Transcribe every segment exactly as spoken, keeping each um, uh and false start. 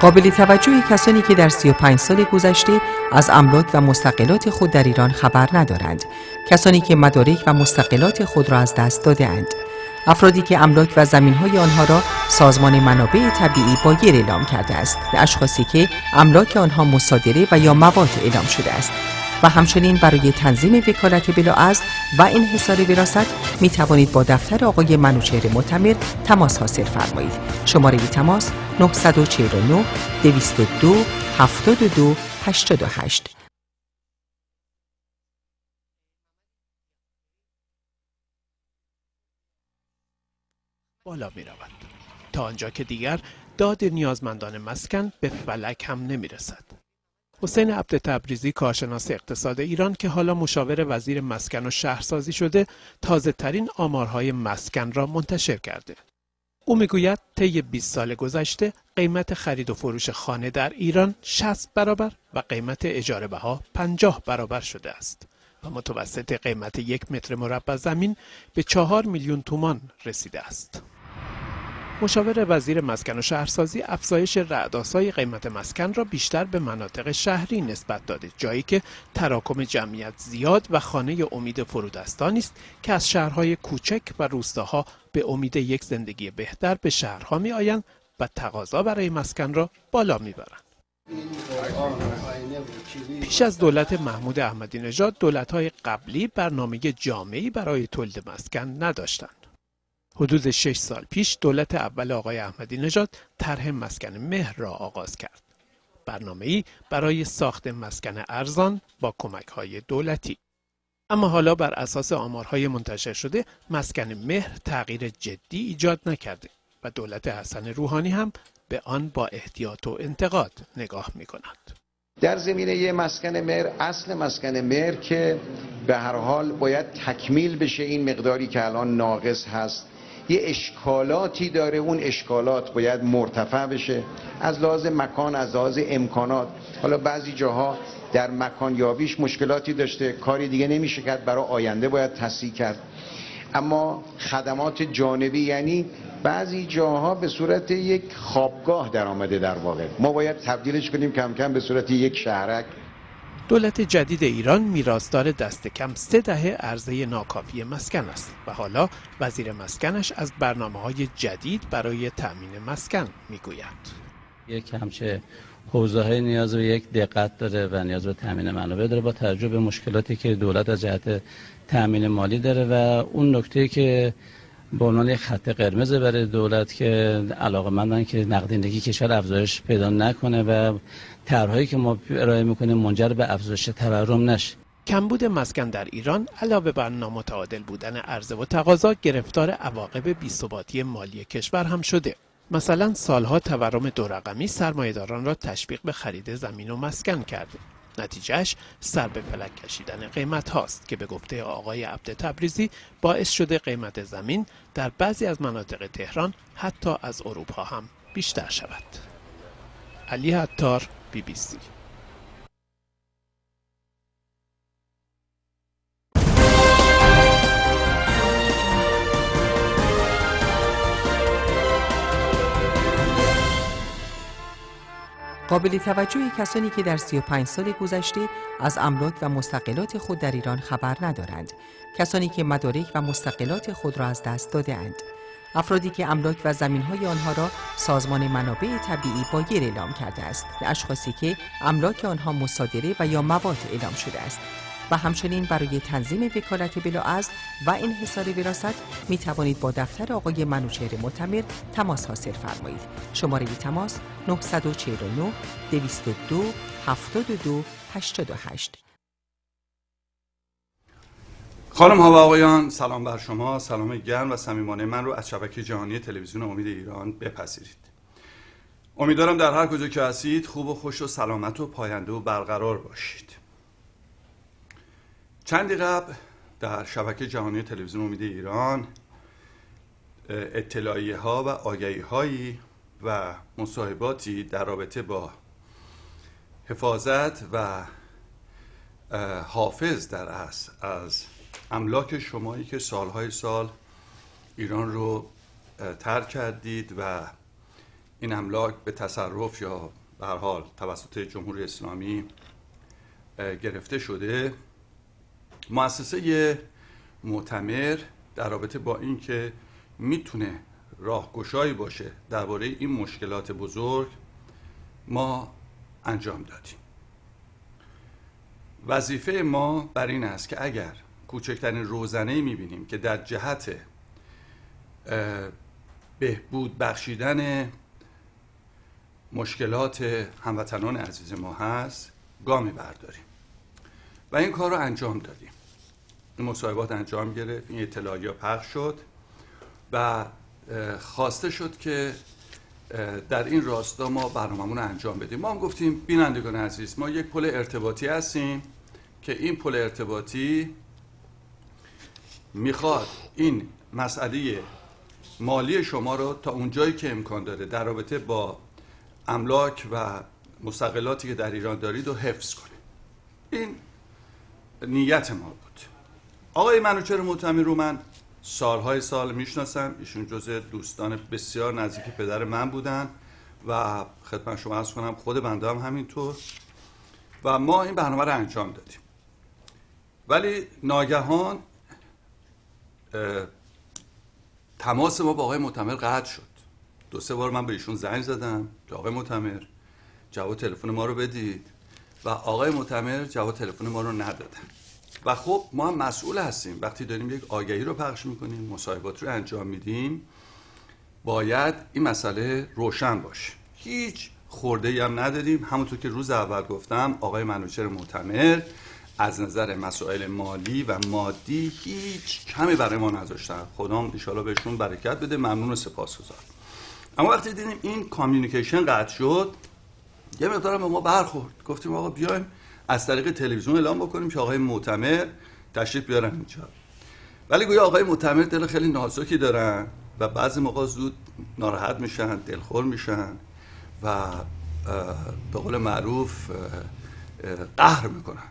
قابل توجه کسانی که در سی و پنج سال گذشته از املاک و مستقلات خود در ایران خبر ندارند، کسانی که مدارک و مستقلات خود را از دست داده‌اند، افرادی که املاک و زمین‌های آنها را سازمان منابع طبیعی بایر اعلام کرده است، و اشخاصی که املاک آنها مصادره و یا مواد اعلام شده است. و همچنین برای تنظیم وکالت بلاعزل و انحصار وراثت می توانید با دفتر آقای منوچهر معتمر تماس حاصل فرمایید. شماره تماس نه چهار نه دویست و دو هفتاد و دو هشتاد و هشت. بالا می رود تا آنجا که دیگر داد نیازمندان مسکن به فلک هم نمی رسد. حسین عبد تبریزی، کارشناس اقتصاد ایران که حالا مشاور وزیر مسکن و شهرسازی شده، تازه ترین آمارهای مسکن را منتشر کرده. او میگوید طی بیست سال گذشته قیمت خرید و فروش خانه در ایران شصت برابر و قیمت اجاره بها پنجاه برابر شده است و متوسط قیمت یک متر مربع زمین به چهار میلیون تومان رسیده است. مشاور وزیر مسکن و شهرسازی افزایش رعدآسای قیمت مسکن را بیشتر به مناطق شهری نسبت داده، جایی که تراکم جمعیت زیاد و خانه امید فرودستانی است که از شهرهای کوچک و روستاها به امید یک زندگی بهتر به شهرها می آیند و تقاضا برای مسکن را بالا می برند. پیش از دولت محمود احمدی نژاد، دولت‌های قبلی برنامه جامعی برای تولید مسکن نداشتند. حدود شش سال پیش دولت اول آقای احمدی نژاد طرح مسکن مهر را آغاز کرد. برنامه‌ای برای ساخت مسکن ارزان با کمک‌های دولتی. اما حالا بر اساس آمارهای منتشر شده، مسکن مهر تغییر جدی ایجاد نکرده و دولت حسن روحانی هم به آن با احتیاط و انتقاد نگاه می‌کند. در زمینه مسکن مهر، اصل مسکن مهر که به هر حال باید تکمیل بشه، این مقداری که الان ناقص هست یه اشکالاتی داره، اون اشکالات باید مرتفع بشه از لحاظ مکان، از لحاظ امکانات. حالا بعضی جاها در مکان یابیش مشکلاتی داشته، کاری دیگه نمیشه کرد، برای آینده باید تصحیح کرد. اما خدمات جانبی، یعنی بعضی جاها به صورت یک خوابگاه در آمده، در واقع ما باید تبدیلش کنیم کم کم به صورت یک شهرک. دولت جدید ایران میراثدار دست کم سه دهه عرضه ناکافی مسکن است و حالا وزیر مسکنش از برنامه‌های جدید برای تأمین مسکن میگوید. یک همچه حوزه‌های نیاز به یک دقت داره و نیاز به تأمین منابع داره، با توجه به مشکلاتی که دولت از جهت تأمین مالی داره و اون نکته که به عنوان یک خط قرمز برای دولت که علاقه‌مندن که نقدینگی کشور افزایش پیدا نکنه و طرح‌هایی که ما ارائه می‌کنیم منجر به افزایش تورم نشه. کمبود مسکن در ایران علاوه بر نامتعادل بودن عرضه و تقاضا، گرفتار عواقب بی‌ثباتی مالی کشور هم شده. مثلا سالها تورم دو رقمی سرمایه‌داران را تشویق به خرید زمین و مسکن کرده. نتیجهش سر به فلک کشیدن قیمت هاست که به گفته آقای عبد تبریزی باعث شده قیمت زمین در بعضی از مناطق تهران حتی از اروپا هم بیشتر شود. علی عطار، بی بی سی. قابل توجه کسانی که در سی و پنج سال گذشته از املاک و مستقلات خود در ایران خبر ندارند، کسانی که مدارک و مستقلات خود را از دست داده‌اند، افرادی که املاک و زمین‌های آنها را سازمان منابع طبیعی بایر اعلام کرده است، و اشخاصی که املاک آنها مصادره و یا مواد اعلام شده است. و همچنین برای تنظیم وکالت بلاعزل و انحصار وراثت می توانید با دفتر آقای منوچهر معتمر تماس حاصل فرمایید. شماره تماس نه چهار نه دویست و دو هفتاد و دو هشتاد و هشت. خانم ها و آقایان، سلام بر شما. سلام گرم و صمیمانه من رو از شبکه جهانی تلویزیون امید ایران بپذیرید. امیدوارم در هر کجا که هستید خوب و خوش و سلامت و پاینده و برقرار باشید. چندی قبل در شبکه جهانی تلویزیون امید ایران اطلاعیه ها و آگهی هایی و مصاحباتی در رابطه با حفاظت و حافظ در اصل از املاک شمایی که سالهای سال ایران رو ترک کردید و این املاک به تصرف یا به هر حال توسط جمهوری اسلامی گرفته شده، مؤسسه معتمر در رابطه با این که میتونه راهگشایی باشه درباره این مشکلات بزرگ ما انجام دادیم. وظیفه ما بر این است که اگر کوچکترین روزنه‌ای میبینیم که در جهت بهبود بخشیدن مشکلات هموطنان عزیز ما هست گامی برداریم و این کار رو انجام دادیم. این مصاحبات انجام گرفت، این اطلاعیه پخش شد و خواسته شد که در این راستا ما برنامه‌مون رو انجام بدیم. ما هم گفتیم بینندگان عزیز، ما یک پل ارتباطی هستیم که این پل ارتباطی میخواد این مسئله مالی شما رو تا اونجایی که امکان داره در رابطه با املاک و مستقلاتی که در ایران دارید رو حفظ کنه. این نیت ما بود. آقای منوچهر معتمر رو من سالهای سال میشناسم، ایشون جزء دوستان بسیار نزدیک پدر من بودن و خدمت شما عرض کنم خود بنده هم همینطور و ما این برنامه رو انجام دادیم. ولی ناگهان تماس ما با آقای معتمر قطع شد. دو سه بار من به ایشون زنگ زدم که آقای معتمر جواب تلفن ما رو بدید و آقای معتمر جواب تلفن ما رو ندادن. و خب ما هم مسئول هستیم، وقتی داریم یک آگهی رو پخش میکنیم، مصاحبات رو انجام میدیم، باید این مسئله روشن باشه. هیچ خورده‌ای هم نداریم. همونطور که روز اول گفتم آقای منوچهر معتمر از نظر مسائل مالی و مادی هیچ کمی برای ما نذاشتن. خدا ان شاءالله بهشون برکت بده، ممنون و سپاسگزار. اما وقتی دیدیم این کامیونیکیشن قطع شد، یه مقدارم به ما برخورد. گفتیم آقا بیایم از طریق تلویزیون اعلام بکنیم که آقای معتمر تشریف بیارن اینجا. ولی گویا آقای معتمر دل خیلی نازکی دارن و بعضی موقع زود ناراحت میشن، دلخور میشن و به قول معروف قهر میکنن.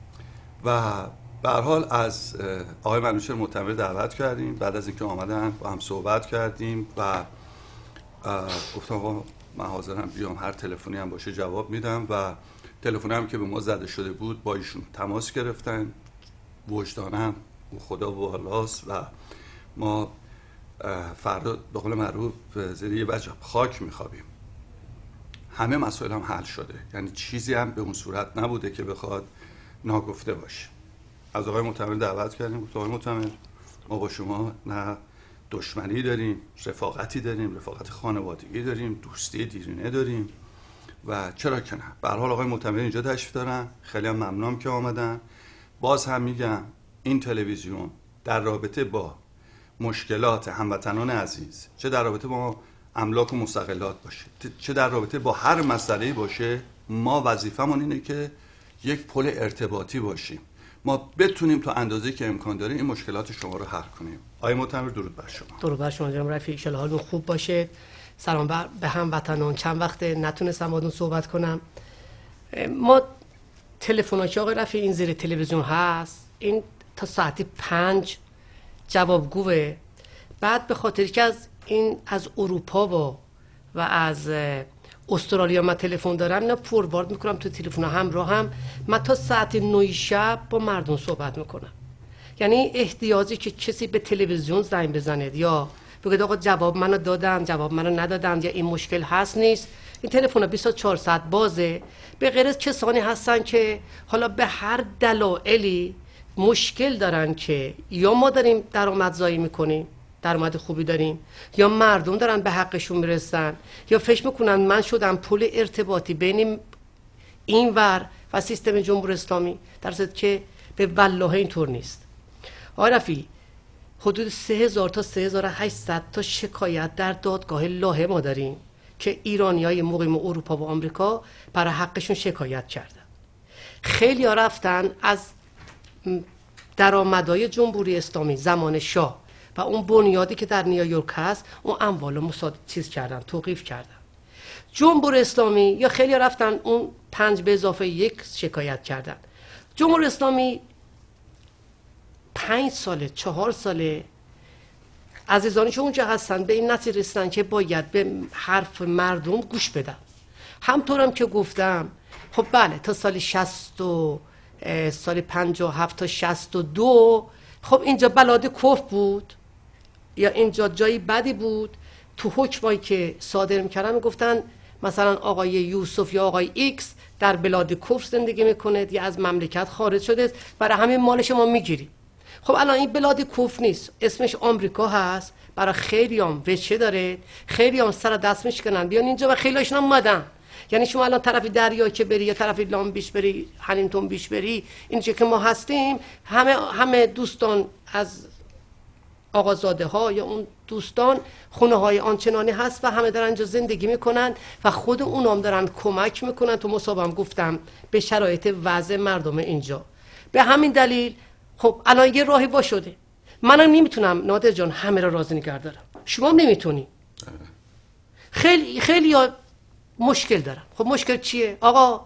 و به هر حال از آقای منوچهر معتمر دعوت کردیم. بعد از اینکه آمدن با هم صحبت کردیم و گفتم آقا من حاضرم بیام، هر تلفنی هم باشه جواب میدم. و تلفن هم که به ما زده شده بود با ایشون تماس گرفتن. وجدانم او خدا والاست و ما فردا به قول معروف زیر یه وجه خاک میخوابیم. همه مسائل هم حل شده، یعنی چیزی هم به اون صورت نبوده که بخواد ناگفته باشه. از آقای معتمر دعوت کردیم، گفت آقای معتمر ما با شما نه دشمنی داریم، رفاقتی داریم، رفاقت خانوادگی داریم، دوستی دیرینه داریم و چرا که نه. به هر حال آقای معتمر اینجا تشریف دارن، خیلی هم ممنونم که آمدن. باز هم میگم این تلویزیون در رابطه با مشکلات هموطنان عزیز، چه در رابطه با املاک و مستقلات باشه، چه در رابطه با هر مسئله‌ای باشه، ما وظیفمون اینه که یک پل ارتباطی باشیم، ما بتونیم تا اندازه‌ای که امکان داره این مشکلات شما رو حل کنیم. آقای معتمر درود بر شما. درود بر شما جناب رفیق، ان شاءالله حالتون خوب باشه. سلام بر به هموطنان. چند وقت نتونستم باهاتون صحبت کنم. ما تلفن‌ها که آقای رفیق این زیر تلویزیون هست، این تا ساعت پنج جوابگوه. بعد به خاطر که از این از اروپا و و از استرالیا من تلفن دارم، اینا فوروارد میکنم تو تلفن همراه هم. من تا ساعت نه شب با مردم صحبت میکنم. یعنی احتیاجی که کسی به تلویزیون زنگ بزنه یا بگید آقا جواب منو دادن، جواب منو ندادن، یا این مشکل هست نیست، این تلفن بیست و چهار ساعت بازه. به غیر از کسانی هستن که حالا به هر دلایلی مشکل دارن که یا ما داریم درآمدزایی میکنیم، درآمد خوبی داریم، یا مردم دارن به حقشون میرسن، یا فکر میکنن من شدم پل ارتباطی بین این ور و سیستم جمهوری اسلامی، در صورتی که به والله اینطور نیست. آقای رفیع، حدود سه هزار تا سه هزار و هشتصد تا شکایت در دادگاه لاهه ما داریم که ایرانیای مقیم اروپا و آمریکا برای حقشون شکایت کردن. خیلی ها رفتن از درآمدهای جمهوری اسلامی زمان شاه و اون بنیادی که در نیویورک هست، اون اموال مصادره چیز کردن، توقیف کردن. جمهوری اسلامی یا خیلی ها رفتن اون پنج به اضافه یک شکایت کردن. جمهوری اسلامی پنج ساله چهار ساله عزیزانی که اونجا هستن به این نتیجه رسیدن که باید به حرف مردم گوش بدن. همطورم که گفتم خب بله تا سال شصت و سال پنجاه و هفت تا شصت و دو خب اینجا بلاد کفر بود یا اینجا جایی بدی بود. تو حکمایی که صادر میکردن میگفتن مثلا آقای یوسف یا آقای ایکس در بلاد کفر زندگی میکنه یا از مملکت خارج شده، برای همین مالش ما میگیریم. خب الان این بلاد کفر نیست، اسمش آمریکا هست. برای خیلی هم وچه داره، خیلی هم سر دست میشکنن بیان اینجا و خیلی هاشون هم اومدن. یعنی شما الان طرف دریا که بری یا طرف لام بیش بری، هنینتون بیش بری، اینجا که ما هستیم همه همه دوستان از آقازاده ها یا اون دوستان خونه های آنچنانی هست و همه دارن اینجا زندگی میکنن و خود اونام دارن کمک میکنن. تو مصاحبه‌ام گفتم به شرایط وضع مردم اینجا. به همین دلیل خب الان یه راهی وا شده. منم نمیتونم نادر جان همه را راضی نگه دارم، شما هم نمیتونی. خیلی خیلی مشکل دارم. خب مشکل چیه؟ آقا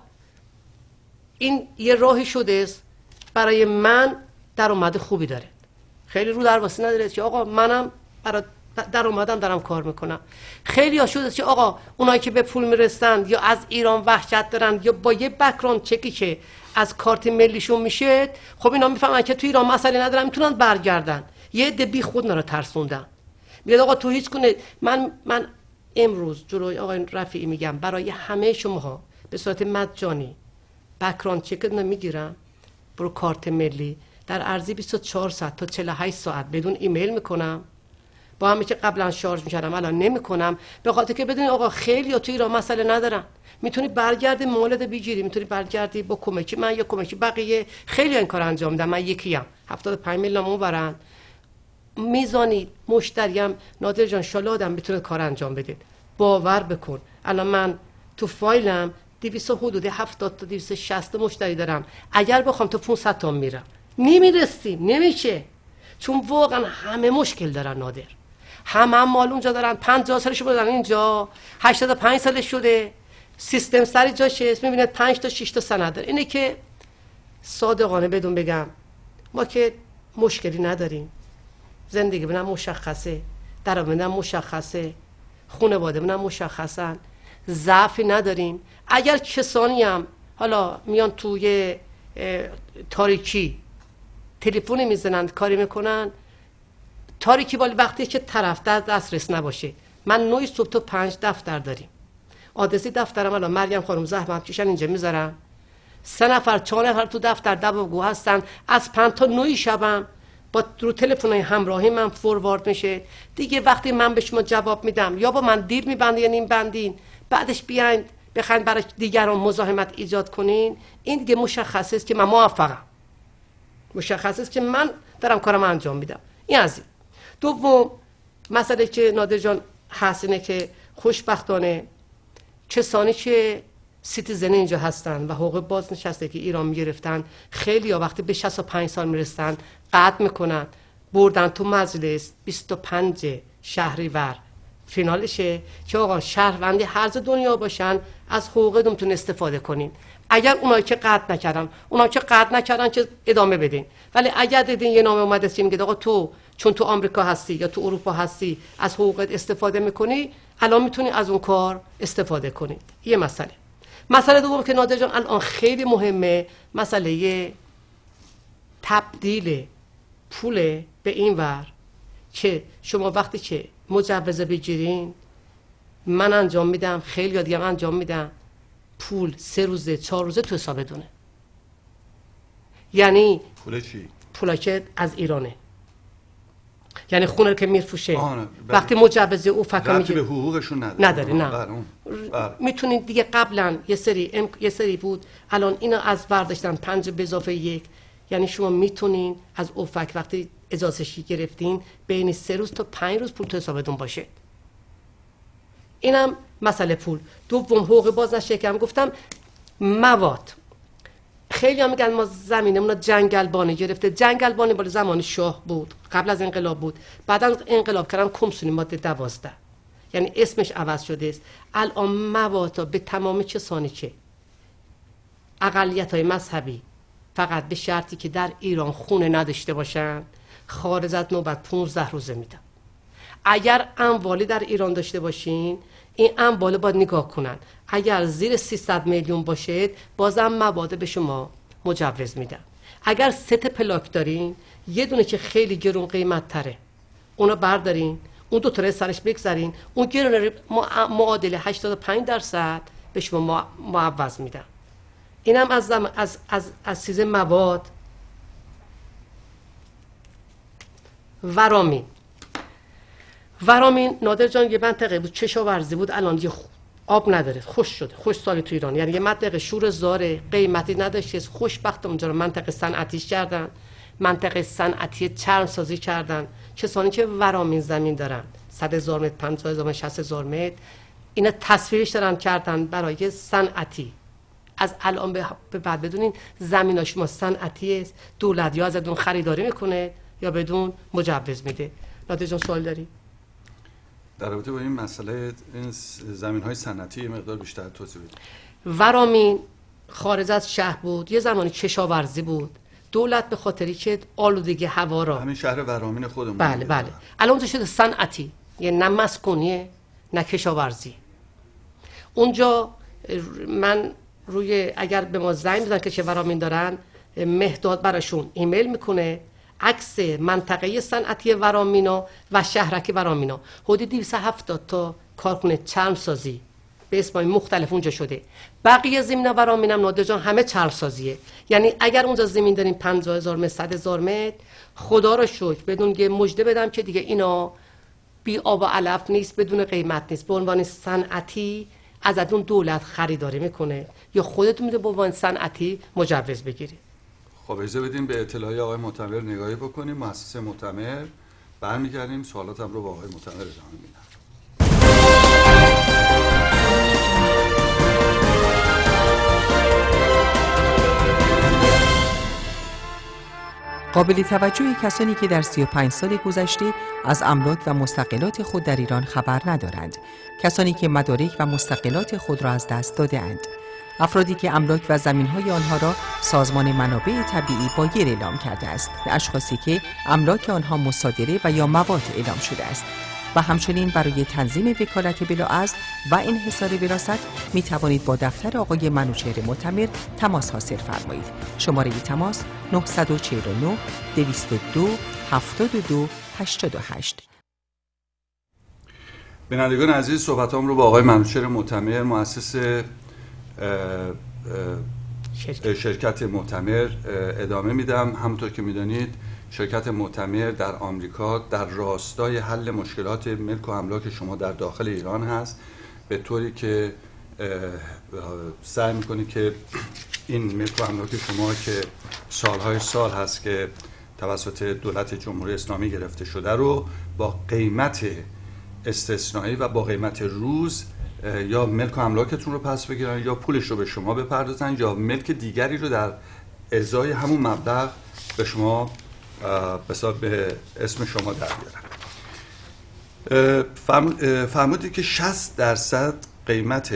این یه راهی شده است برای من درآمد خوبی داره، خیلی رو درواسی نداره که آقا منم برای درآمدم دارم کار میکنم. خیلی ها شده که آقا اونایی که به پول میرسن یا از ایران وحشت دارن یا با یه بک‌گراند چکی که از کارت ملیشون میشه، خب اینا میفهمن که تو ایران مسئله ندارن، میتونن برگردن. یه عده بی خود نرا ترسوندن. میگه آقا تو هیچ کنه. من من امروز جلوی آقای رفیعی میگم برای همه شماها به صورت مجانی بک‌گراند چک نمیگیرم، برو کارت ملی در عرضی بیست و چهار ساعت تا چهل و هشت ساعت بدون ایمیل میکنم. با همه که قبلا شارژ میکردم الان نمیکنم، به خاطر که بدونی آقا خیلی ها تو ایران مسئله ندارن، میتونی برگردی مولد بگیری، میتونی برگردی با کمکی من یا کمکی بقیه. خیلی این کار انجام میدم، من یکیم. هفتاد و پنج میلیون اون ورن میزانی مشتریم نادر جان شاله آدم بتونه کار انجام بده. باور بکن الان من تو فایلم دویست حدود هفتاد تا دویست و شصت مشتری دارم. اگر بخوام تا پانصد تا میرم، نمیرسیم، نمیشه. چون واقعا همه مشکل دارن نادر. همه هم مال اونجا دارن، پنجاه سالش بودن اینجا، هشتاد و پنج سالش شده، سیستم سری جاشه، میبینید پنج تا شش تا سند داره. اینه که صادقانه بدون بگم ما که مشکلی نداریم، زندگی بنام مشخصه، درآمدم مشخصه، خانواده بنام مشخصن، ضعفی نداریم. اگر کسانی هم حالا میان توی تاریکی تلفنی میزنن کاری میکنن، تاریکی ولی وقتی که طرف در دسترس نباشه. من نه صبح تا پنج دفتر داریم. آدرسی دفترم الان مریم خانم زحمت کشن اینجا میذارم. سه نفر چهار نفر تو دفتر دباغو هستن. از پنج تا نه شبم با رو تلفن‌های همراهی من فوروارد میشه. دیگه وقتی من به شما جواب میدم یا با من دیل میبندین یا نیم بندین، بعدش بیاین بخواید برای دیگران مزاحمت ایجاد کنین، این دیگه مشخصه است که من موفقم، مشخصه است که من دارم کارم انجام میدم. این از این. دوم مسئله که نادر جان هست اینه که خوشبختانه کسانی که سیتیزن اینجا هستن و حقوق بازنشسته که ایران میگرفتن، خیلی ها وقتی به شصت و پنج سال میرسن قطع میکنن، بردن تو مجلس بیست و پنج شهریور فینالشه که آقا شهروندی هر ز دنیا باشن از حقوقتون استفاده کنین. اگر اونایی که قطع نکردن، اونایی که قطع نکردن که ادامه بدین. ولی اگر دیدین یه نامه اومده که میگه آقا تو چون تو آمریکا هستی یا تو اروپا هستی از حقوقت استفاده میکنی، الان میتونی از اون کار استفاده کنی. یه مسئله. مسئله دوم که نادر جان الان خیلی مهمه، مسئله تبدیل پول به این ور که شما وقتی که مجوز بگیرین، من انجام میدم، خیلی دیگه انجام میدم، پول سه روزه چهار روزه تو حسابتونه. یعنی پول چی؟ پولا که از ایرانه، یعنی خونه که میفروشه وقتی مجوز او فکر میگه به حقوقشون نداره. نداره نه میتونید دیگه. قبلا یه سری ام... یه سری بود، الان اینا از برداشتن پنج به اضافه یک، یعنی شما میتونین از اوفک وقتی اجازهشی گرفتین بین سه روز تا پنج روز پول تو حسابتون باشه. اینم مسئله پول. دوم حقوق بازنشسته که هم گفتم، مواد. خیلی هم میگن ما زمینمون جنگلبانی گرفته. جنگلبانی بالا زمان شاه بود، قبل از انقلاب بود، بعد از انقلاب کردن کمسونی ماده دوازده، یعنی اسمش عوض شده است. الان مواد به تمام کسانی که اقلیت‌های مذهبی فقط به شرطی که در ایران خونه نداشته باشن، خارج از نوبت پانزده روزه میدن. اگر اموالی در ایران داشته باشین، این اموال باید نگاه کنن. اگر زیر سیصد میلیون باشه بازم مواد به شما مجوز میدن. اگر ست پلاک دارین، یه دونه که خیلی گرون قیمت تره اونو بردارین، اون دو تا سرش بگذارین، اون گرون معادل هشتاد و پنج درصد به شما معوض میدن. اینم از از از از, از چیز مواد. ورامین ورامین نادر جان یه منطقه بود کشاورزی بود، الان یه آب نداره، خوش شده، خوش سالی تو ایران، یعنی یه منطقه شور زاره، قیمتی نداشته، خوشبخت اونجا رو منطقه صنعتیش کردن، منطقه صنعتی چرم سازی کردن. کسانی که ورامین زمین دارن صد هزار متر، پنجاه هزار متر، شصت هزار متر، اینا تصویرش دارن کردن برای صنعتی. از الان به بعد بدونین زمینا شما صنعتی است، دولت یا ازتون خریداری میکنه یا بدون مجوز میده. نادر جان سوال داری؟ در رابطه با این مسئله این زمین های صنعتی یه مقدار بیشتر توضیح بدید. ورامین خارج از شهر بود، یه زمانی کشاورزی بود، دولت به خاطری که آلودگی هوا را، همین شهر ورامین خودمون، بله بله، الان اونجا شده صنعتی، یعنی نه مسکونیه نه کشاورزی. اونجا من روی اگر به ما زنگ بزنن که چه ورامین دارن، مهداد براشون ایمیل میکنه عکس منطقه صنعتی ورامینا و شهرک ورامینا. حدود دویست و هفتاد تا کارخونه چرم سازی به اسمای مختلف اونجا شده. بقیه زمین ورامینم نادر جان همه چرم سازیه. یعنی اگر اونجا زمین داریم پنجاه هزار متر، صد هزار متر، خدا رو شکر بدون که مژده بدم که دیگه اینا بی آب و علف نیست، بدون قیمت نیست، به عنوان صنعتی ازتون دولت خریداری میکنه یا خودتون میده به عنوان صنعتی مجوز بگیرید. خب اجازه بدیم به اطلاعی آقای معتمر نگاهی بکنیم. مؤسسه معتمر، برمیگردیم سوالاتم رو با آقای معتمر ادامه میدم. قابل توجه کسانی که در سی و پنج سال گذشته از املاک و مستقلات خود در ایران خبر ندارند، کسانی که مدارک و مستقلات خود را از دست داده اند، افرادی که املاک و زمین‌های آنها را سازمان منابع طبیعی بایر اعلام کرده است، و اشخاصی که املاک آنها مصادره و یا مواد اعلام شده است، و همچنین برای تنظیم وکالت بلااصل و انحصار وراثت می توانید با دفتر آقای منوچهر معتمر تماس حاصل فرمایید. شماره تماس نه چهار نه دویست و دو هفتاد و دو هشتاد و هشت. بینندگان عزیز، صحبتام رو با آقای منوچهر معتمر، مؤسس شرکت. شرکت معتمر ادامه میدم. همونطور که میدانید شرکت معتمر در آمریکا در راستای حل مشکلات ملک و املاک شما در داخل ایران هست، به طوری که سعی میکنه که این ملک و املاک شما که سالهای سال هست که توسط دولت جمهوری اسلامی گرفته شده رو با قیمت استثنایی و با قیمت روز یا ملک و املاکتون رو پس بگیرن یا پولش رو به شما بپردازن یا ملک دیگری رو در ازای همون مبلغ به شما به اسم شما در بیارن. فرمودید که شصت درصد قیمت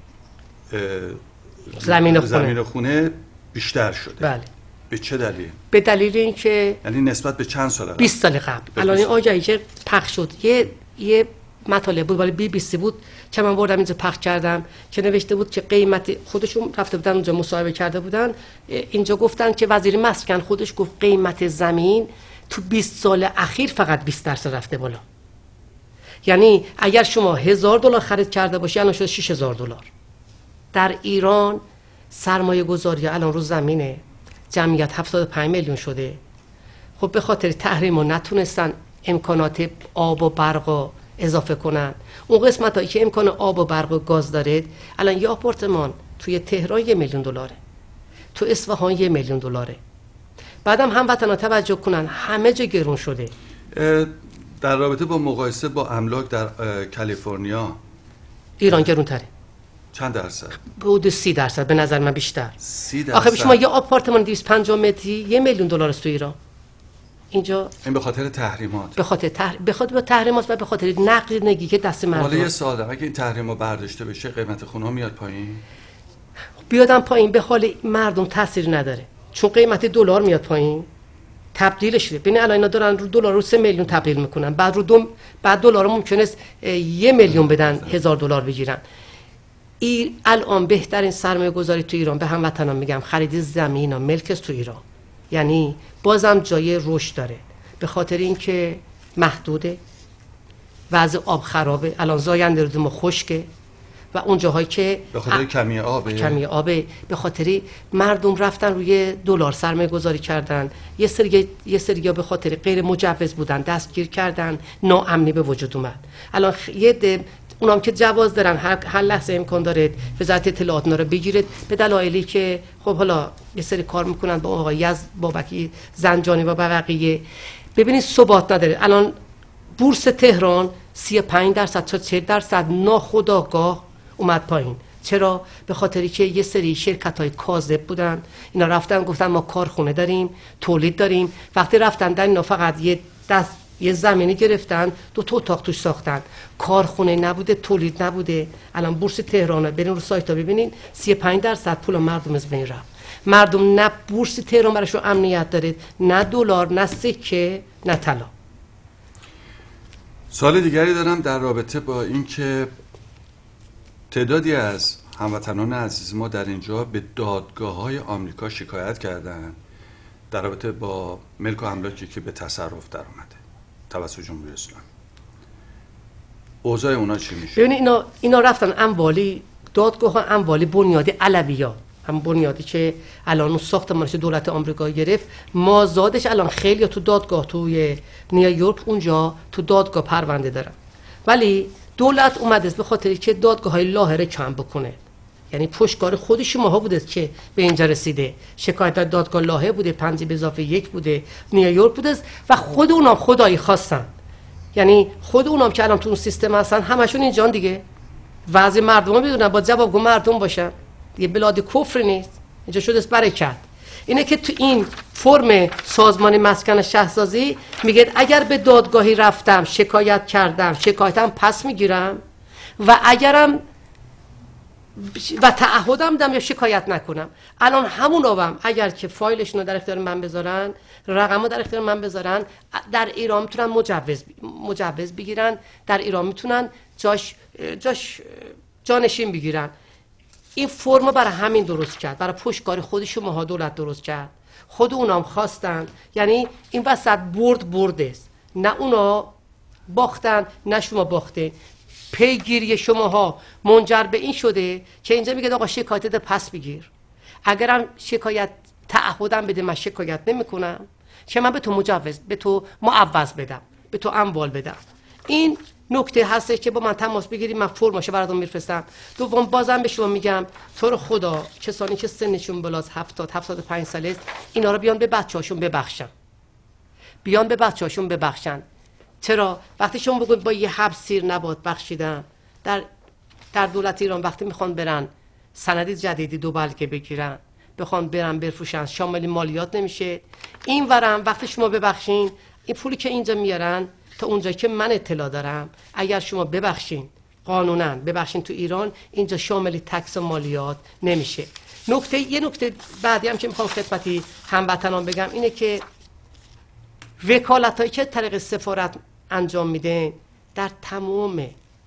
زمین خونه. زمین خونه بیشتر شده. بله. به چه دلیل؟ به دلیل اینکه یعنی نسبت به چند سال قبل؟ بیست سال قبل. الان این آجایی که پخش شد یه یه مطالب بود، ولی بی بی سی بود که من بردم اینجا پخش کردم که نوشته بود که قیمت، خودشون رفته بودن اونجا مصاحبه کرده بودن، اینجا گفتن که وزیر مسکن خودش گفت قیمت زمین تو بیست سال اخیر فقط بیست درصد رفته بالا. یعنی اگر شما هزار دلار خرید کرده باشی الان شده شش هزار دلار. در ایران سرمایه گذاری الان رو زمینه، جمعیت هفتاد و پنج میلیون شده. خب به خاطر تحریم نتونستن امکانات آب و برق اضافه کنن. اون قسمت هایی که امکان آب و برق و گاز داره، الان یه آپارتمان توی تهران یه میلیون دلاره، تو اصفهان یه میلیون دلاره. بعدم هموطنان توجه کنن همه جا گرون شده. در رابطه با مقایسه با املاک در کالیفرنیا، ایران گرون تره. چند درصد؟ حدود سی درصد، به نظر من بیشتر. سی درصد. آخه شما یه آپارتمان دویست و پنجاه متری یه میلیون دلار است تو ایران. اینجا این به خاطر تحریمات، به خاطر تح... به خاطر تحریمات و به خاطر نقدینگی که دست مردم. حالا یه سوال دارم، اگه این تحریما برداشته بشه قیمت خونه میاد پایین؟ بیادم پایین به حال مردم تاثیر نداره، چون قیمت دلار میاد پایین، تبدیلش شده. ببین الان اینا دارن رو دلار رو سه میلیون تبدیل میکنن، بعد رو دو بعد دلار ممکنه است یه میلیون بدن، هزار دلار بگیرن. این الان بهترین سرمایه گذاری تو ایران به هموطنان میگم خرید زمین و ملک تو ایران، یعنی بازم جای رشد داره به خاطر اینکه محدوده، وضع آب خرابه، الان زاینده رود ما خشکه و اون جاهایی که به خاطر کمی آبه کمی آبه به خاطر مردم رفتن روی دلار سرمایه گذاری کردن، یه سری یه سری به خاطر غیر مجوز بودن دستگیر کردن، ناامنی به وجود اومد. الان یه ده اونام که جواز دارن هر, هر لحظه امکان داره وزارت اطلاعات اونا رو بگیره به دلایلی که خب حالا یه سری کار میکنن با آقای یزد بابکی زنجانی و بقیه. ببینید ثبات نداره. الان بورس تهران سی و پنج درصد تا چهل درصد ناخودآگاه اومد پایین. چرا؟ به خاطری که یه سری شرکت های کاذب بودن، اینا رفتن گفتن ما کارخونه داریم، تولید داریم. وقتی رفتن در اینا فقط یه دست یه زمینی گرفتن، دو تا اتاق توش ساختن، کارخونه نبوده، تولید نبوده. الان بورس تهران برین رو سایت ها ببینین سی و پنج درصد پول مردم از بین رفت. مردم نه بورس تهران براشون امنیت داره، نه دلار، نه سکه، نه طلا. سوال دیگری دارم در رابطه با اینکه تعدادی از هموطنان عزیز ما در اینجا به دادگاه‌های آمریکا شکایت کردن در رابطه با ملک و املاکی که به تصرف در اومده توسط جمهوری اسلامی. اوضاع اونا چی میشه؟ ببینید اینا اینا رفتن اموالی، دادگاه ها اموالی بنیادی علویات، هم بنیادی که الان اون ساختمانش دولت آمریکا گرفت، مازادش الان خیلی تو دادگاه توی نیویورک اونجا تو دادگاه پرونده دارن. ولی دولت اومده به خاطری که دادگاه های لاهره کم بکنه، یعنی پشتکار خود شماها بوده که به اینجا رسیده. شکایت در دادگاه لاهه بوده، پنج به اضافه یک بوده، نیویورک بوده و خود اونام خدایی خواستن، یعنی خود اونام که الان تو اون سیستم هستن همشون اینجان دیگه. وضع مردم رو میدونن، با جوابگو مردم باشن. یه بلاد کفر نیست، اینجا شده است برکت. اینه که تو این فرم سازمان مسکن شهرسازی میگه اگر به دادگاهی رفتم شکایت کردم، شکایتم پس میگیرم و اگرم و تعهدم دم یا شکایت نکنم. الان همون آوام اگر که فایلشون رو در اختیار من بذارن، رقمو در اختیار من بذارن، در ایران میتونن مجوز مجوز بگیرن، در ایران میتونن جاش جاش جانشین بگیرن. این فرم برای همین درست کرد، برای پشتکار خود شماها دولت درست کرد. خود اونام خواستن، یعنی این وسط برد برده است، نه اونا باختن نه شما باخته. پیگیری شماها منجر به این شده که اینجا میگه آقا شکایتت پس بگیر، اگرم شکایت تعهدم بده من شکایت نمی کنم که من به تو مجوز به تو معوض بدم، به تو اموال بدم. این نکته هستش که با من تماس بگیرید، من فرماشو براتون میفرستم. دوم بازم به شما میگم تو رو خدا کسانی که سنشون بالاست هفتاد هفتاد و پنج ساله است اینا رو بیان به بچه‌هاشون ببخشن، بیان به بچه‌هاشون ببخشن. چرا؟ وقتی شما بگید با یه حبس سیر نبات بخشیدن، در در دولت ایران وقتی میخوان برن سند جدیدی دو بلکه بگیرن، بخوان برن بفروشن، شامل مالیات نمیشه. این ورم وقتی شما ببخشین، این پولی که اینجا میارن تا اونجایی که من اطلاع دارم اگر شما ببخشین قانونا ببخشین تو ایران اینجا شامل تکس و مالیات نمیشه. نکته یه نکته بعدی هم که میخوام خدمتی هموطنان بگم اینه که وکالتایی که طریق سفارت انجام میده در تمام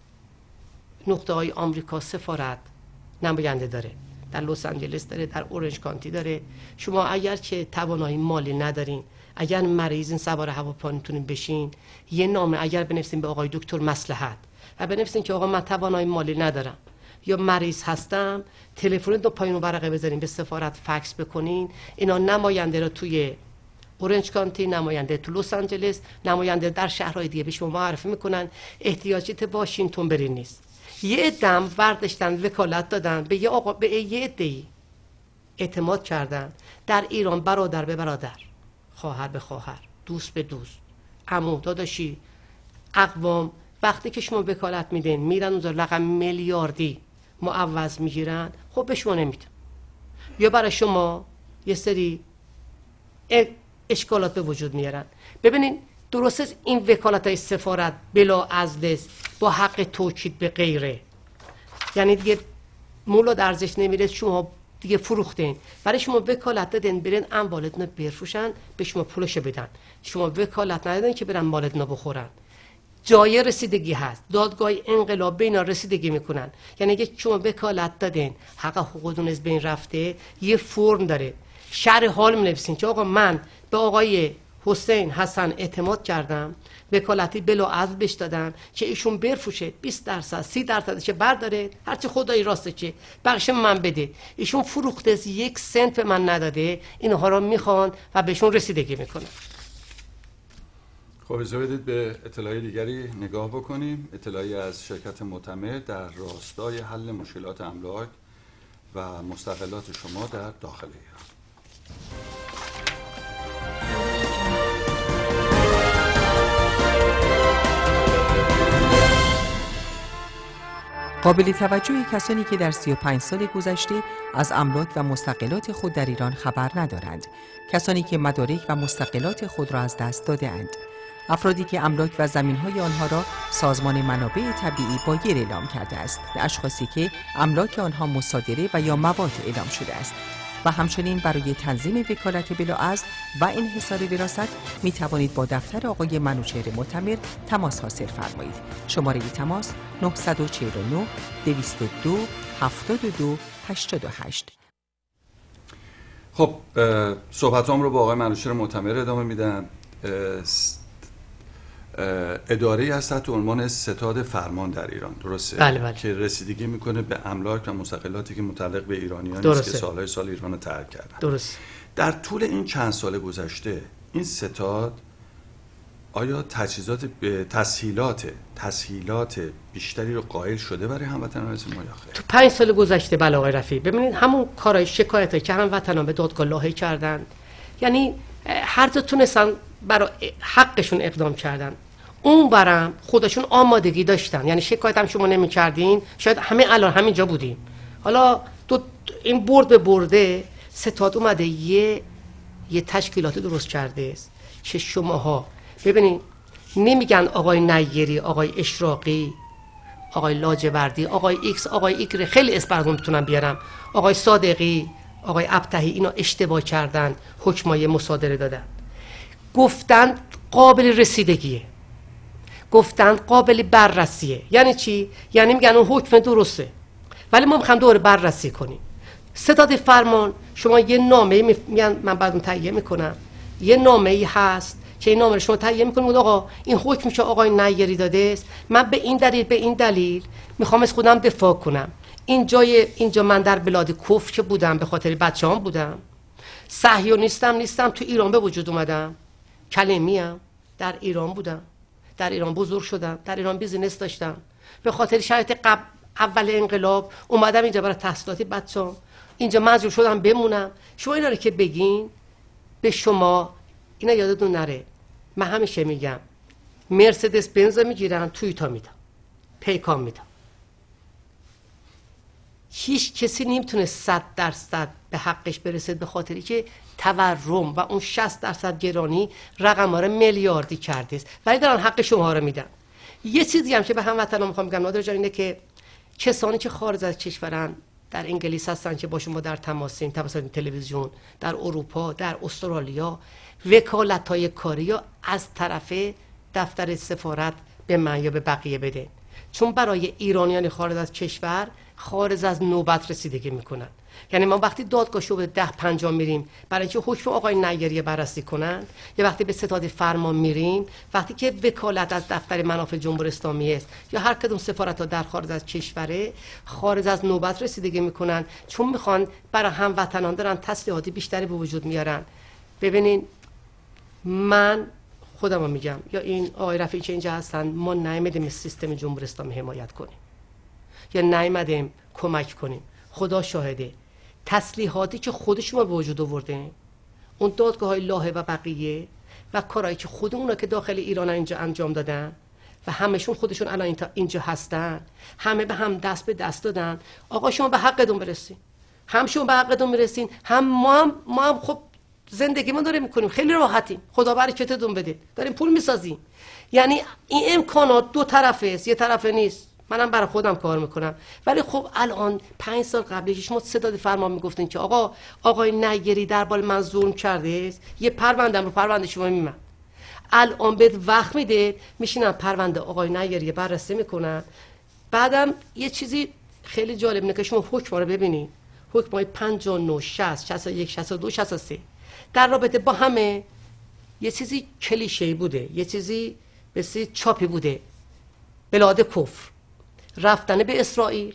نقطه های آمریکا سفارت نماینده داره، در لس آنجلس داره، در اورنج کانتی داره. شما اگر که توانایی مالی ندارین، اگر مریضین سوار هواپیماتون بشین، یه نامه اگر بنویسین به آقای دکتر مصلحت و بنویسین که آقا من توانایی مالی ندارم یا مریض هستم، تلفن دو پایین ورقه بذارین به سفارت فکس بکنین، اینا نماینده رو توی اورنج کانتی، نماینده تو لس آنجلس، نماینده در شهرهای دیگه به شما معرفی میکنن. احتیاجی به واشنگتن برین نیست. یه عدم ورداشتن وکالت دادن به یه آقا، به یه عده‌ای اعتماد کردن در ایران، برادر به برادر، خواهر به خواهر، دوست به دوست، عمو داداشی، اقوام. وقتی که شما وکالت میدین میرن اونجا رقم میلیاردی معوض میگیرن، خب به شما نمیدن، یا برای شما یه سری اشکالات به وجود میارن. ببینین درسته این وکالت های سفارت بلا عزل با حق توکید به غیره، یعنی دیگه مولا ارزش نمیره، شما دیگه فروختین، برای شما وکالت دادین برین اموالتون رو بفروشن به شما پولشو بدن. شما وکالت ندادین که برن مالتون رو بخورن. جای رسیدگی هست، دادگاه انقلاب به اینا رسیدگی میکنن. یعنی اگه شما وکالت دادین حق حقوقتون از بین رفته، یه فرم داره، شرح حال می‌نویسین که آقا من به آقای حسین حسن اعتماد کردم، وکالتی بلاعزل بهش دادن که ایشون برفروشه، بیست درصد سی درصدش برداره، هرچی خدای راسته چه بخش من بده. ایشون فروخته از یک سنت به من نداده، اینها رو میخوان و بهشون رسیدگی میکنن. خب اجازه بدید به اطلاعی دیگری نگاه بکنیم. اطلاعی از شرکت معتمر در راستای حل مشکلات املاک و مستقلات شما در داخل ایران. قابل توجهی کسانی که در سی و پنج سال گذشته از املاک و مستقلات خود در ایران خبر ندارند، کسانی که مدارک و مستقلات خود را از دست داده‌اند، افرادی که املاک و زمین‌های آنها را سازمان منابع طبیعی بایر اعلام کرده است، و اشخاصی که املاک آنها مصادره و یا مواد اعلام شده است. و همچنین برای تنظیم وکالت بلاعزل و انحصار وراثت می توانید با دفتر آقای منوچهر معتمر تماس حاصل فرمایید. شماره تماس نه چهار نه دویست و دو هفتاد و دو هشتاد و هشت. خب صحبتام رو با آقای منوچهر معتمر ادامه میدم. اداره‌ای هست تحت عنوان ستاد فرمان در ایران، درسته؟ بله بله. که رسیدگی میکنه به املاک و مستقلاتی که متعلق به ایرانیانی است که سالهای سال ایران رو ترک کردن. درست. در طول این چند سال گذشته این ستاد آیا تجهیزات تسهیلات تسهیلات بیشتری رو قائل شده برای هموطنان ما یا خیر؟ تو پنج سال گذشته بله آقای رفیع، ببینید همون کارهای شکایتی که هموطنان به دادگاه لاهه کردن، یعنی هر جا تونستن برای حقشون اقدام کردن. اون برم خودشون آمادگی داشتن، یعنی شکایت هم شما نمی کردین شاید همه الان همینجا بودیم. حالا تو این برد به برده ستاد اومده یه یه تشکیلاتی درست کرده است که شماها ببینید نمیگن آقای نیری، آقای اشراقی، آقای لاجوردی، آقای ایکس، آقای ایگره، خیلی اسم براتون میتونم بیارم، آقای صادقی، آقای ابتهی، اینا اشتباه کردن، حکمای مصادره دادن، گفتن قابل رسیدگیه، گفتن قابل بررسیه. یعنی چی؟ یعنی میگن اون حکم درسته ولی ما میخوام دوباره بررسی کنیم. ستاد فرمان شما یه نامه میگن من بعدم تهیه میکنم، یه نامه ای هست که این نامه رو شما تهیه میکنید آقا این حکم که آقای نیری داده است من به این دلیل به این دلیل میخوام از خودم دفاع کنم. این جای اینجا من در بلاد کفر که بودم به خاطر بچه‌ام بودم، صهیونیستم نیستم، تو ایران به وجود اومدم، کلمیم، در ایران بودم، در ایران بزرگ شدم، در ایران بیزینس داشتم، به خاطر شرایط قبل اول انقلاب اومدم اینجا برای تحصیلات بچه‌ام، اینجا مجبور شدم بمونم. شما اینا رو که بگین به شما اینا یادتون نره. من همیشه میگم مرسدس بنز میگیرن تویوتا میدم، پیکان میدم. هیچ کسی نمیتونه صد درصد به حقش برسه به خاطری که تورم و اون شصت درصد گرانی رقم ها رو میلیاردی کرده است ولی دارن حق شما رو میدن. یه چیزی هم که به هموطنان میخوام بگم نادر جان اینه که کسانی که خارج از کشورن در انگلیس هستن که با شما در تماسیم توسط تلویزیون، در اروپا، در استرالیا، وکالت‌های کاری یا از طرف دفتر سفارت به من یا به بقیه بده، چون برای ایرانیان خارج از کشور خارج از نوبت رسیدگی میکنن. یعنی ما وقتی دادگاه شعبه ده پنجاه میریم برای اینکه حکم آقای نیری بررسی کنند، یا وقتی به ستاد فرمان میریم، وقتی که وکالت از دفتر منافع جمهوری اسلامی است یا هر کدوم سفارت‌ها در خارج از کشوره خارج از نوبت رسیدگی میکنن، چون میخوان برای هموطنان دارن تسلیحاتی بیشتری به وجود میارن. ببینین من خودم رو میگم یا این آقای رفیعی که اینجا هستن، ما نیامدیم سیستم جمهوری اسلامی حمایت کنیم یا نیامدیم کمک کنیم. خدا شاهده تسلیحاتی که خودشون به وجود آورده، اون دادگاه های لاهه و بقیه و کارهایی که خود اونا که داخل ایران اینجا انجام دادن و همشون خودشون الان اینجا هستن، همه به هم دست به دست دادن آقا شما به حقتون برسین، هم شما به حقتون برسین، هم ما هم, ما هم خب زندگی ما داریم میکنیم خیلی راحتیم، خدا برکتتون بده، داریم پول میسازیم. یعنی این امکانات دو طرفه است، یه طرفه نیست. منم برای خودم کار میکنم. ولی خب الان پنج سال قبلش شما صدا فرمان میگفتین که آقا آقای نیری در بال من ظلم کرده، یه پروندم رو پرونده شما میمن. الان بهت وقت میده میشینن پرونده آقای نیری بررسی میکنن. بعدم یه چیزی خیلی جالب اینه که شما حکم رو ببینید، حکم های پنجاه و نه، شصت، شصت و یک، شصت و دو، شصت و سه در رابطه با همه یه چیزی کلیشه‌ای بوده، یه چیزی بسیار چاپی بوده. بلاد کفر، رفتن به اسرائیل،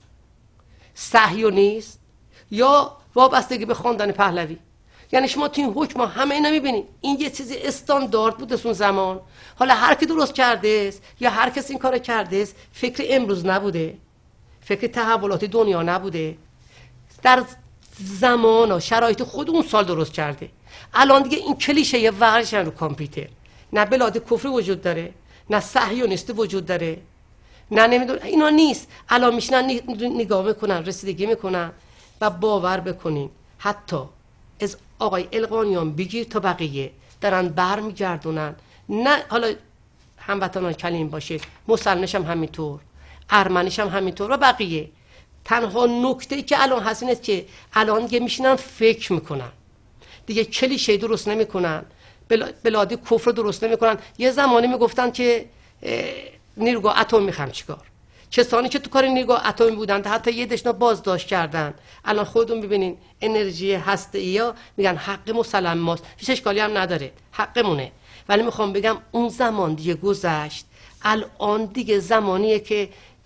صهیونیست یا وابستگی به خاندان پهلوی. یعنی شما تو این حکم همه اینا میبینید. این یه چیزی استاندارد بوده اون زمان. حالا هر کی درست کرده است یا هر کس این کارو کرده است، فکر امروز نبوده، فکر تحولات دنیا نبوده، در زمان و شرایط خود اون سال درست کرده. الان دیگه این کلیشه یه ورشن رو کامپیوتر. نه بلاد کفر وجود داره، نه صهیونیست وجود داره، نه نمیدونم اینا نیست. الان میشنن نگاه میکنن، رسیدگی میکنن و باور بکنین حتی از آقای القانیان بگیر تا بقیه دارن برمیگردونن. نه حالا هموطنان کلیم باشه، مسلمش هم همینطور، ارمنیش هم همینطور و بقیه. تنها نکته که الان هست اینه که الان دیگه میشینن فکر میکنن، دیگه کلیشه درست نمیکنن، بلاد کفر رو درست نمیکنن. یه زمانی میگفتن که نیروگاه اتمی میخوام چیکار، کسانی که تو کار نیروگاه اتمی بودن حتی یه دشنا بازداشت کردن. الان خودتون ببینین انرژی هسته‌ای ها میگن حق مسلم ماست، هیچ اشکالی هم نداره، حقمونه. ولی میخوام بگم اون زمان دیگه گذشت. الان دیگه زمانیه که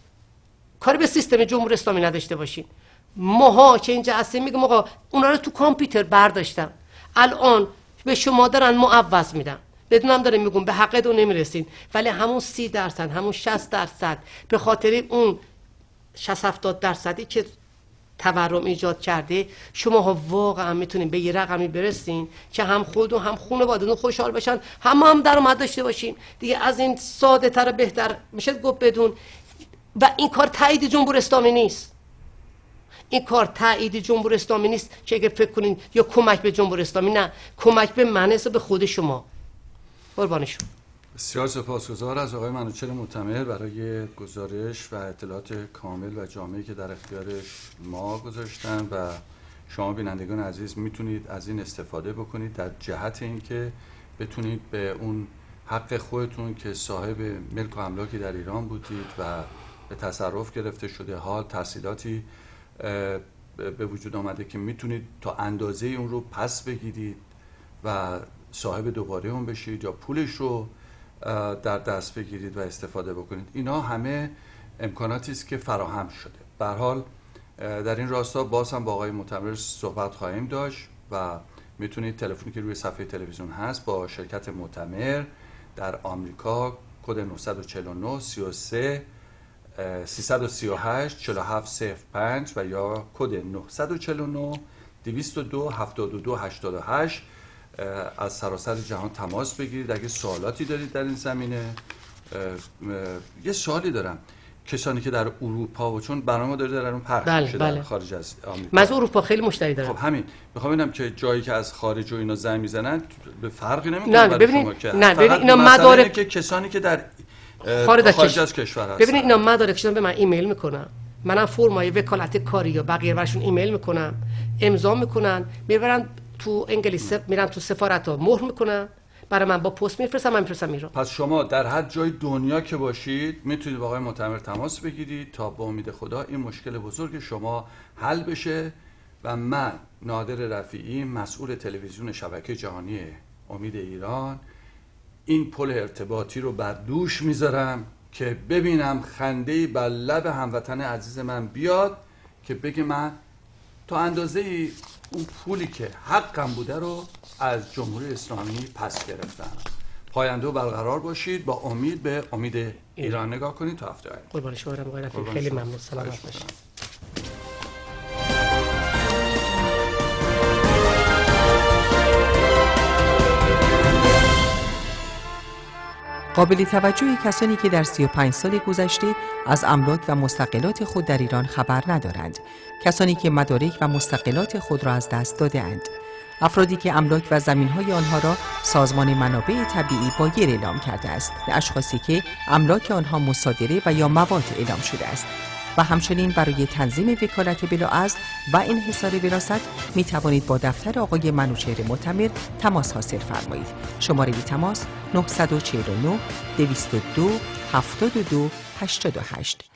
کاری به سیستم جمهوری اسلامی نداشته باشین. ماها که اینجا هستیم میگم آقا اونا رو تو کامپیوتر برداشتن، الان به شما دارن معوض میدن، بدونم داره میگم به حق دو نمیرسین، ولی همون سی درصد همون شصت درصد به خاطر اون شصت هفتاد درصدی که تورم ایجاد کرده شماها واقعا میتونین به یه رقمی برسین که هم خود و هم خانواده‌تون خوشحال بشن، هم هم درآمد داشته باشین. دیگه از این ساده تر بهتر میشه گفت بدون. و این کار تایید جمهوری اسلامی نیست، این کار تایید جمهوری اسلامی نیست که اگه فکر کنین یا کمک به جمهوری اسلامی، نه، کمک به من است و به خود شما. قربانشون. بسیار سپاسگزار از آقای منوچهر معتمر برای گزارش و اطلاعات کامل و جامعی که در اختیارش ما گذاشتن و شما بینندگان عزیز میتونید از این استفاده بکنید در جهت اینکه بتونید به اون حق خودتون که صاحب ملک و املاکی در ایران بودید و به تصرف گرفته شده، حال تحصیلاتی به وجود آمده که میتونید تا اندازه اون رو پس بگیرید و صاحب دوباره اون بشید یا پولش رو در دست بگیرید و استفاده بکنید. اینا همه امکاناتی است که فراهم شده. به هر حال در این راستا باز هم با آقای معتمر صحبت خواهیم داشت و میتونید تلفنی که روی صفحه تلویزیون هست با شرکت معتمر در آمریکا کد نه چهار نه سه و سه سیصد و سی و هشت چهل و هفت صفر پنج و یا کد نه چهار نه دویست و دو هفتاد و دو هشتاد و هشت از سراسر جهان تماس بگیرید. اگه سوالاتی دارید در این زمینه. یه سوالی دارم، کسانی که در اروپا و چون برنامه داره در اون پخش بله، میشه بله. در خارج از آمریکا، من از اروپا خیلی مشتری دارم. خب همین میخوام ببینم که جایی که از خارج و اینا زنگ میزنن به فرقی نمیکنه نه برای ببینید شما که نه ببینید اینا مدارک مدارک که کسانی که در خارج, خارج از کشور هستن. ببینید اینا مدارکشون به من ایمیل میکنن، منم فرمای وکالت کاری یا بقیه براشون ایمیل میکنم، امضا میکنن، میبرن تو انگلیس، میرن تو سفارت ها مهر میکنن، برای من با پست میفرستم، من میفرستم ایران. پس شما در هر جای دنیا که باشید میتونید با آقای معتمر تماس بگیرید تا با امید خدا این مشکل بزرگ شما حل بشه و من نادر رفیعی مسئول تلویزیون شبکه جهانی امید ایران این پل ارتباطی رو بر دوش میذارم که ببینم خنده‌ای بر لب هموطن عزیز من بیاد که بگه من تا اندازه ای اون پولی که حقم بوده رو از جمهوری اسلامی پس گرفتم. پاینده و برقرار باشید. با امید به امید ایران نگاه کنید تا هفته آینده. قربان شما آقای رفیعی، خیلی ممنون. سلامت باشید. قابل توجه کسانی که در سی و پنج سال گذشته از املاک و مستقلات خود در ایران خبر ندارند، کسانی که مدارک و مستقلات خود را از دست داده اند. افرادی که املاک و زمین‌های آنها را سازمان منابع طبیعی بایر اعلام کرده است و اشخاصی که املاک آنها مصادره و یا مواد اعلام شده است. و همچنین برای تنظیم وکالت بلاعزل و انحصار وراثت می توانید با دفتر آقای منوچهر معتمر تماس حاصل فرمایید. شماره تماس نه چهار نه دویست و دو هفتاد و دو هشتاد و هشت.